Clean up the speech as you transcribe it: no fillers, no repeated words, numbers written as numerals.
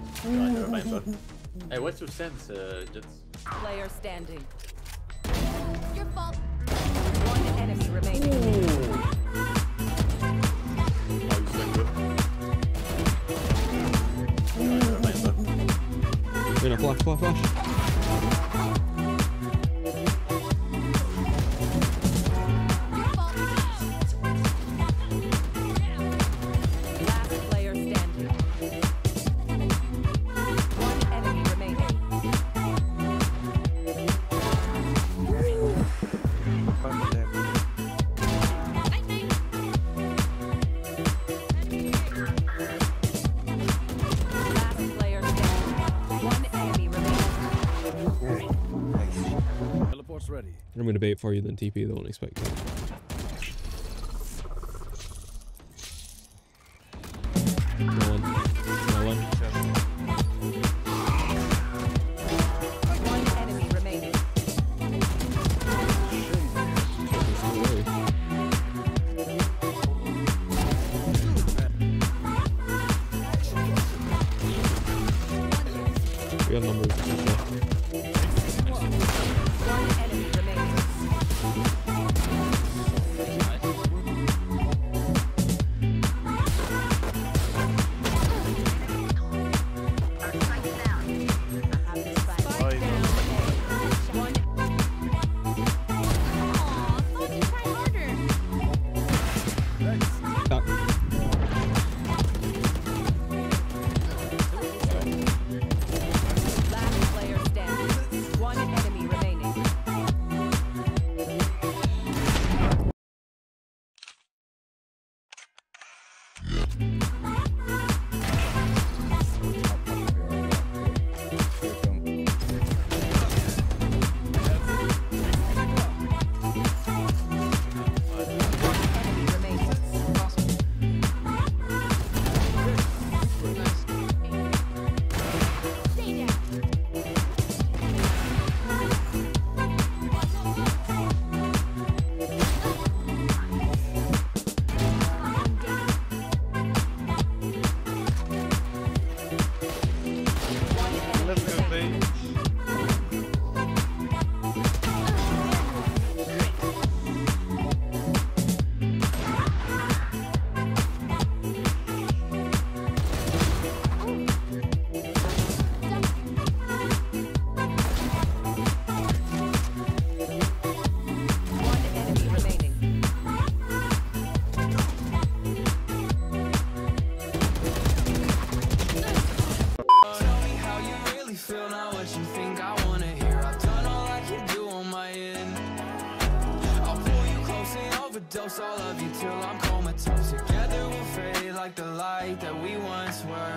Never mind, but... Hey, what's your sense, Jett? Player standing. Your fault. One enemy remaining. Oh, you're so good. Never mind, but... We're gonna flash. Ready. I'm gonna bait for you, then TP. They won't expect it. No one. One enemy remaining. We have numbers. Dose all of you till I'm comatose. Together we'll fade like the light that we once were.